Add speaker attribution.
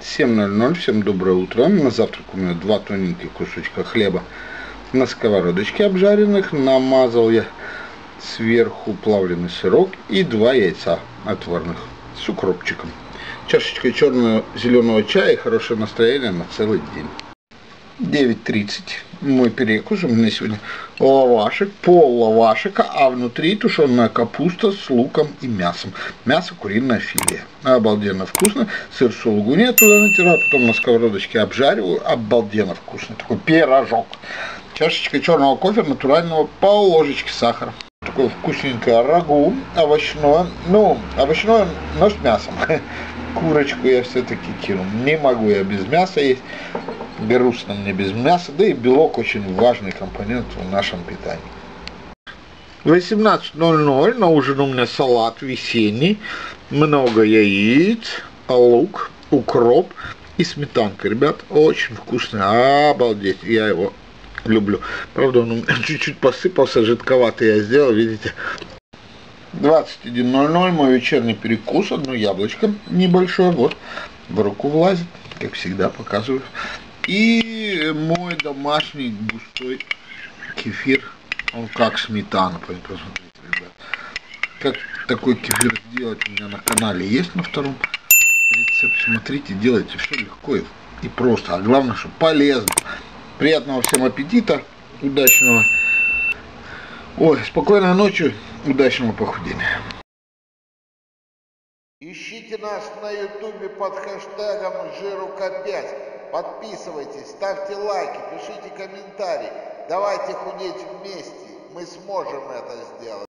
Speaker 1: 7:00. Всем доброе утро. На завтрак у меня 2 тоненьких кусочка хлеба на сковородочке обжаренных. Намазал я сверху плавленый сырок и 2 яйца отварных с укропчиком. Чашечка черно-зеленого чая и хорошее настроение на целый день. 9:30. Мой перекус. У меня сегодня лавашек, пол лавашика, а внутри тушеная капуста с луком и мясом. Мясо куриное филе. Обалденно вкусно. Сыр сулугуни я туда натираю, потом на сковородочке обжариваю. Обалденно вкусно. Такой пирожок. Чашечка черного кофе натурального, пол ложечки сахара. Такое вкусненькое рагу овощное. Овощное, но с мясом. Курочку я все-таки кину. Не могу я без мяса есть. Грустно мне без мяса, да и белок очень важный компонент в нашем питании. 18:00. На ужин у меня салат весенний, много яиц, лук, укроп и сметанка. Ребят, очень вкусный, обалдеть, я его люблю. Правда, он у меня чуть-чуть посыпался, жидковатый я сделал, видите. 21:00. Мой вечерний перекус, одно яблочко небольшое, вот, в руку влазит, как всегда показываю. И мой домашний густой кефир, он как сметана, посмотрите, ребят. Как такой кефир сделать у меня на канале есть на втором рецепте. Смотрите, делайте все легко и просто, а главное, что полезно. Приятного всем аппетита, удачного, спокойной ночи, удачного похудения.
Speaker 2: Ищите нас на ютубе под хэштегом #Жирука5. Подписывайтесь, ставьте лайки, пишите комментарии. Давайте худеть вместе. Мы сможем это сделать.